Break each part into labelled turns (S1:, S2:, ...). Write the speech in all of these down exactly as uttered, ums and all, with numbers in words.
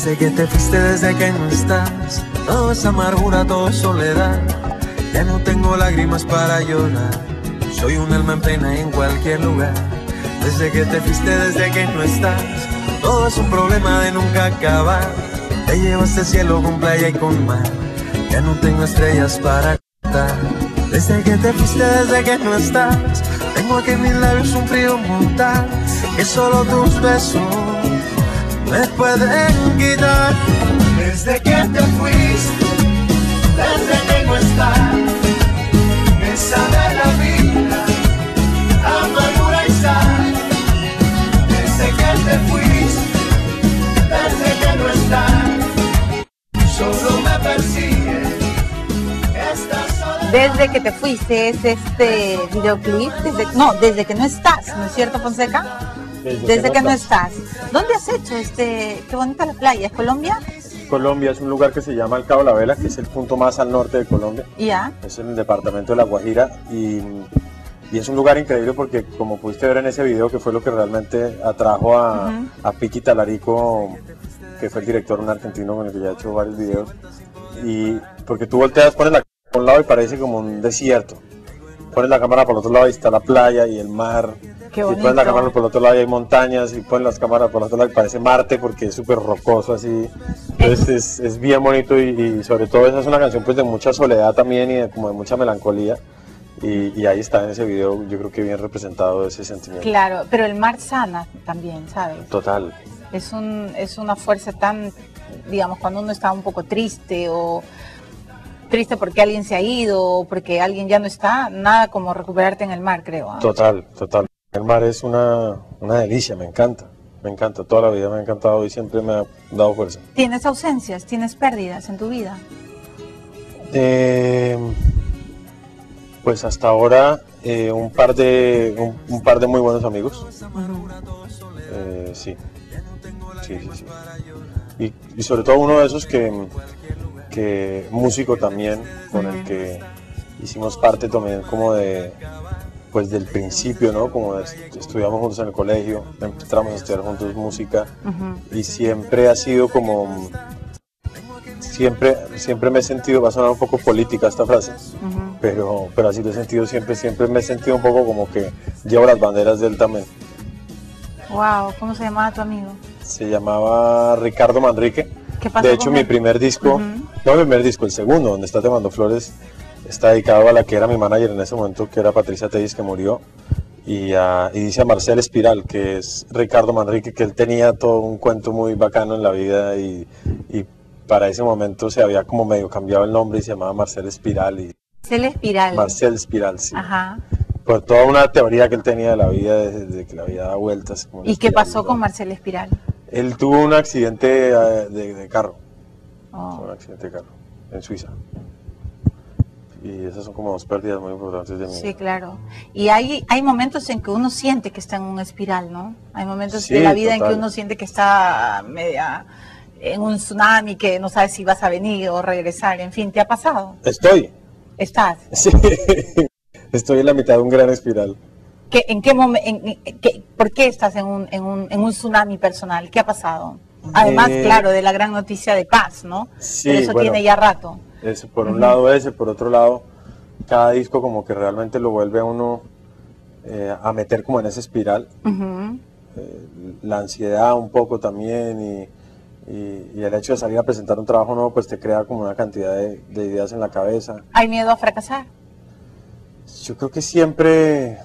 S1: Desde que te fuiste, desde que no estás, todo es amargura, todo es soledad. Ya no tengo lágrimas para llorar, soy un alma en pena en cualquier lugar. Desde que te fuiste, desde que no estás, todo es un problema de nunca acabar. Te llevaste cielo con playa y con mar, ya no tengo estrellas para cantar. Desde que te fuiste, desde que no estás, tengo aquí en mis labios un frío mortal, que solo tus besos me pueden quitar. Desde que te fuiste, desde que no estás, me sabe la vida, amargura y sal. Desde que te fuiste, desde que no estás, solo me persigue esta soledad.
S2: Desde que te fuiste es este videoclip, desde, no, desde que no estás, ¿no es cierto, Fonseca?
S3: Desde,
S2: Desde
S3: que,
S2: que
S3: no,
S2: no
S3: estás.
S2: estás. ¿Dónde has hecho este? Qué bonita la playa, ¿es Colombia?
S3: Colombia es un lugar que se llama el Cabo La Vela, que es el punto más al norte de Colombia.
S2: Ya.
S3: Es en el departamento de La Guajira y, y es un lugar increíble porque, como pudiste ver en ese video, que fue lo que realmente atrajo a, uh-huh. a Piqui Talarico, que fue el director, un argentino con el que ya he hecho varios videos, y porque tú volteas, pones la cámara por un lado y parece como un desierto, pones la cámara por el otro lado y está la playa y el mar.
S2: Qué
S3: y
S2: bonito.
S3: pones la cámara por el otro lado y hay montañas, y pones las cámaras por el otro lado y parece Marte porque es súper rocoso así. Entonces es, es bien bonito y, y sobre todo esa es una canción pues de mucha soledad también y de, como de mucha melancolía. Y, y ahí está en ese video, yo creo que bien representado ese sentimiento.
S2: Claro, pero el mar sana también, ¿sabes?
S3: Total.
S2: Es, un, es una fuerza tan, digamos, cuando uno está un poco triste o triste porque alguien se ha ido o porque alguien ya no está, nada como recuperarte en el mar, creo. ¿eh?
S3: Total, total. El mar es una, una delicia, me encanta, me encanta, toda la vida me ha encantado y siempre me ha dado fuerza.
S2: ¿Tienes ausencias, tienes pérdidas en tu vida?
S3: Eh, pues hasta ahora eh, un, par de, un, un par de muy buenos amigos, uh-huh. eh, sí, sí, sí, sí. Y, y sobre todo uno de esos que, que músico también, con uh-huh. el que hicimos parte también como de... pues del principio, ¿no? Como estudiamos juntos en el colegio, entramos a estudiar juntos música uh-huh. y siempre ha sido como, siempre, siempre me he sentido, va a sonar un poco política esta frase, uh-huh. pero, pero así lo he sentido siempre, siempre me he sentido un poco como que llevo las banderas de él también.
S2: Wow, ¿cómo se llamaba tu amigo?
S3: Se llamaba Ricardo Manrique.
S2: ¿Qué pasó
S3: de hecho
S2: con
S3: mi
S2: él?
S3: primer disco, uh-huh. no mi primer disco, el segundo, donde está Te Mando Flores, está dedicado a la que era mi manager en ese momento, que era Patricia Tellez, que murió, y, a, y dice a Marcel Espiral, que es Ricardo Manrique, que él tenía todo un cuento muy bacano en la vida y, y para ese momento se había como medio cambiado el nombre y se llamaba Marcel Espiral. Y
S2: Marcel Espiral.
S3: Marcel Espiral, sí.
S2: Ajá.
S3: Por toda una teoría que él tenía de la vida, desde, desde que la vida da vueltas. Como
S2: ¿Y qué pasó con Marcel Espiral?
S3: Él tuvo un accidente de, de, de carro,
S2: oh.
S3: tuvo un accidente de carro en Suiza. Y esas son como dos pérdidas muy importantes de mi vida.
S2: Sí, claro. Y hay, hay momentos en que uno siente que está en una espiral, ¿no? Hay momentos
S3: sí,
S2: de la vida
S3: total.
S2: en que uno siente que está media en un tsunami, que no sabes si vas a venir o regresar. En fin, ¿te ha pasado?
S3: Estoy.
S2: ¿Estás?
S3: Sí. Estoy en la mitad de un gran espiral.
S2: ¿Qué, ¿En qué momento? ¿Por qué estás en un, en, un, en un tsunami personal? ¿Qué ha pasado? Además, eh, claro, de la gran noticia de paz, ¿no?
S3: Sí,
S2: pero eso
S3: bueno,
S2: tiene ya rato.
S3: Ese, por un uh-huh. lado ese, por otro lado, cada disco como que realmente lo vuelve a uno eh, a meter como en esa espiral. Uh-huh. eh, la ansiedad un poco también y, y, y el hecho de salir a presentar un trabajo nuevo pues te crea como una cantidad de, de ideas en la cabeza.
S2: ¿Hay miedo a fracasar?
S3: Yo creo que siempre...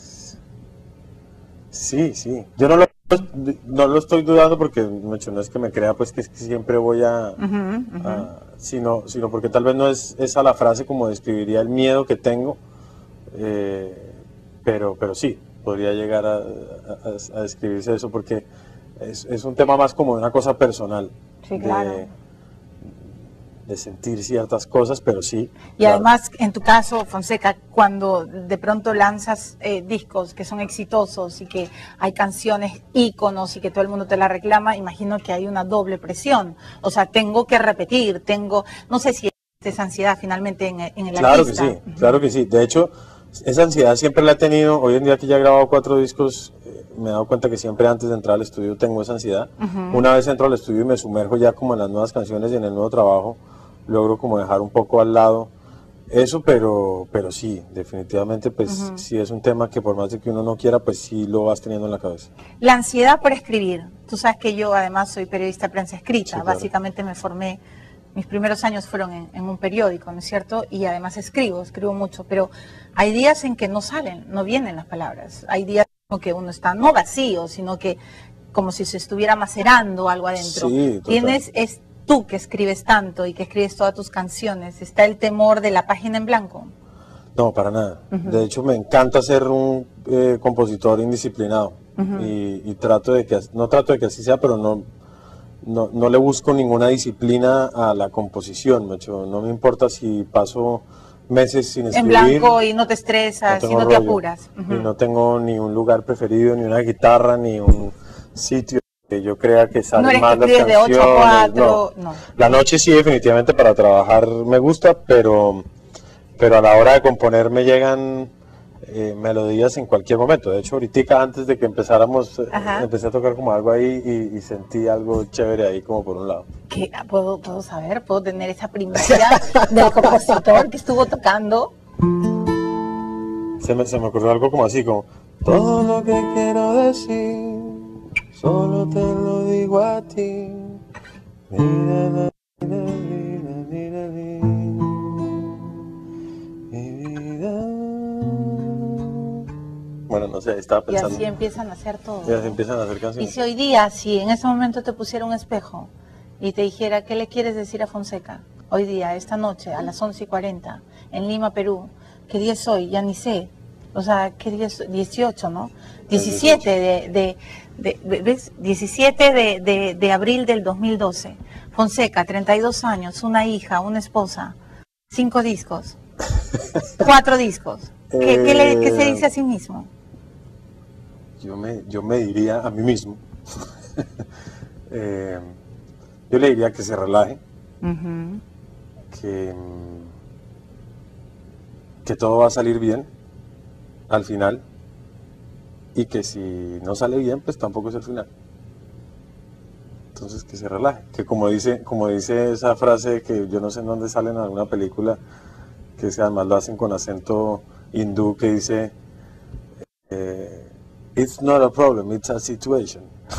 S3: Sí, sí. Yo no lo, no lo estoy dudando porque no es que me crea pues que, es que siempre voy a... Uh-huh, uh-huh. a sino, sino porque tal vez no es esa la frase como describiría el miedo que tengo, eh, pero, pero sí, podría llegar a, a, a describirse eso porque es, es un tema más como una cosa personal.
S2: Sí, claro.
S3: De, de sentir ciertas cosas, pero sí.
S2: Y
S3: claro.
S2: además, en tu caso, Fonseca, cuando de pronto lanzas eh, discos que son exitosos y que hay canciones íconos y que todo el mundo te la reclama, imagino que hay una doble presión. O sea, tengo que repetir, tengo, no sé si es esa ansiedad finalmente en, en el
S3: claro
S2: artista.
S3: Claro que sí, claro que sí. De hecho, esa ansiedad siempre la he tenido. Hoy en día que ya he grabado cuatro discos, eh, me he dado cuenta que siempre antes de entrar al estudio tengo esa ansiedad.
S2: Uh-huh.
S3: Una vez entro al estudio y me sumerjo ya como en las nuevas canciones y en el nuevo trabajo, logro como dejar un poco al lado eso, pero, pero sí, definitivamente pues uh-huh. sí es un tema que por más de que uno no quiera, pues sí lo vas teniendo en la cabeza.
S2: La ansiedad por escribir. Tú sabes que yo además soy periodista de prensa escrita, sí, claro. Básicamente me formé, mis primeros años fueron en, en un periódico, ¿no es cierto? Y además escribo, escribo mucho, pero hay días en que no salen, no vienen las palabras. Hay días en que uno está no vacío, sino que como si se estuviera macerando algo adentro.
S3: Sí,
S2: Tienes, es tú que escribes tanto y que escribes todas tus canciones, ¿está el temor de la página en blanco?
S3: No, para nada. Uh-huh. De hecho, me encanta ser un eh, compositor indisciplinado. Uh-huh. y, y trato de que, no trato de que así sea, pero no, no, no le busco ninguna disciplina a la composición. Macho. No me importa si paso meses sin escribir.
S2: En blanco y no te estresas no y no rollo, te apuras. Uh-huh.
S3: Y no tengo ni un lugar preferido, ni una guitarra, ni un sitio que yo crea que salen
S2: no eres
S3: más
S2: que
S3: las canciones.
S2: De ocho a cuatro,
S3: no.
S2: no.
S3: La noche sí, definitivamente para trabajar me gusta, pero, pero a la hora de componer me llegan eh, melodías en cualquier momento. De hecho, ahorita antes de que empezáramos, eh, empecé a tocar como algo ahí y, y sentí algo chévere ahí como por un lado.
S2: ¿Qué? ¿Puedo, ¿Puedo saber? ¿Puedo tener esa primicia del compositor que estuvo tocando?
S3: Se me, se me ocurrió algo como así, como todo lo que quiero decir, solo te lo digo a ti. Mira, mira, mira, mira, mira, mi vida. Bueno, no sé, estaba pensando.
S2: Y así empiezan a hacer todo.
S3: Y así empiezan a hacer canciones.
S2: Y si hoy día, si en ese momento te pusiera un espejo y te dijera, ¿qué le quieres decir a Fonseca? Hoy día, esta noche, a las once y cuarenta, en Lima, Perú. ¿Qué día es hoy? Ya ni sé. O sea, ¿qué día es? dieciocho, ¿no? diecisiete de, de, de, ¿ves? diecisiete de, de, de abril del dos mil doce. Fonseca, treinta y dos años, una hija, una esposa, cinco discos, cuatro discos. ¿Qué, eh, ¿qué, le, ¿Qué se dice a sí mismo?
S3: Yo me, yo me diría a mí mismo, eh, yo le diría que se relaje, uh-huh. que, que todo va a salir bien al final y que si no sale bien, pues tampoco es el final. Entonces que se relaje, que como dice, como dice esa frase que yo no sé en dónde sale en alguna película, que además lo hacen con acento hindú, que dice eh, it's not a problem, it's a situation.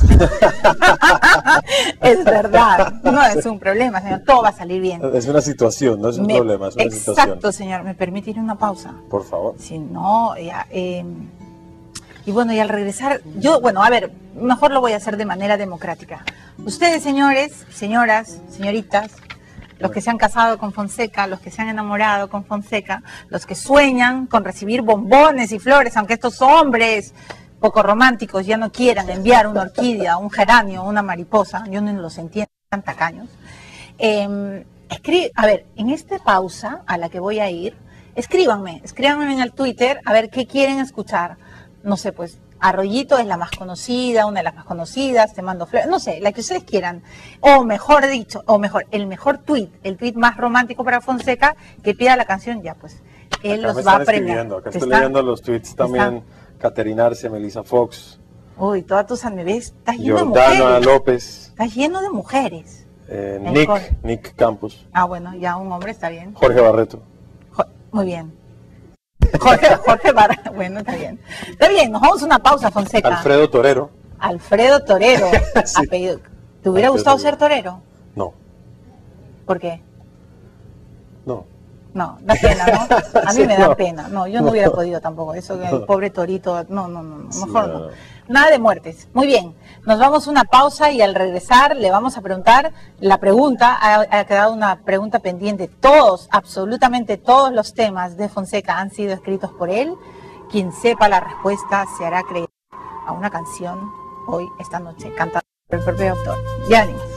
S2: Es verdad, no es un problema, señor, todo va a salir bien.
S3: Es una situación, no es un
S2: Me,
S3: problema, es una
S2: exacto,
S3: situación.
S2: Exacto, señor, ¿me permite ir a una pausa?
S3: Por favor.
S2: Si no, ya, eh, y bueno, y al regresar, yo, bueno, a ver, mejor lo voy a hacer de manera democrática. Ustedes, señores, señoras, señoritas, los que se han casado con Fonseca, los que se han enamorado con Fonseca, los que sueñan con recibir bombones y flores, aunque estos hombres poco románticos ya no quieran enviar una orquídea, un geranio, una mariposa, yo no los entiendo, tan tacaños. Eh, escribe, a ver, en esta pausa a la que voy a ir, escríbanme, escríbanme en el Twitter a ver qué quieren escuchar. No sé, pues Arroyito es la más conocida, una de las más conocidas, Te mando flores, no sé, la que ustedes quieran. O mejor dicho, o mejor, el mejor tweet, el tweet más romántico para Fonseca, que pida la canción, ya pues, él
S3: acá
S2: los va a premiar.
S3: Acá estoy está, leyendo los tweets también, Caterina Arce, Melissa Fox.
S2: Uy, todas tus amigas, estás lleno
S3: Jordana
S2: de mujeres.
S3: López.
S2: Estás lleno de mujeres.
S3: Eh, Nick, Jorge. Nick Campos.
S2: Ah, bueno, ya un hombre está bien.
S3: Jorge Barreto.
S2: Jo muy bien. Jorge, Jorge Barreto, bueno, está bien. Está bien, nos vamos a una pausa, Fonseca.
S3: Alfredo Torero.
S2: Alfredo Torero.
S3: Sí.
S2: Apellido. ¿Te hubiera Alfredo gustado ser torero?
S3: No.
S2: ¿Por qué?
S3: No.
S2: No, da pena, ¿no? A mí me da no. pena. No, yo no, no hubiera podido tampoco. Eso, el pobre torito, no, no, no, mejor sí, no. no. Nada de muertes. Muy bien, nos vamos a una pausa y al regresar le vamos a preguntar la pregunta, ha, ha quedado una pregunta pendiente. Todos, absolutamente todos los temas de Fonseca han sido escritos por él. Quien sepa la respuesta se hará creer a una canción hoy, esta noche, cantada por el propio autor. Ya venimos.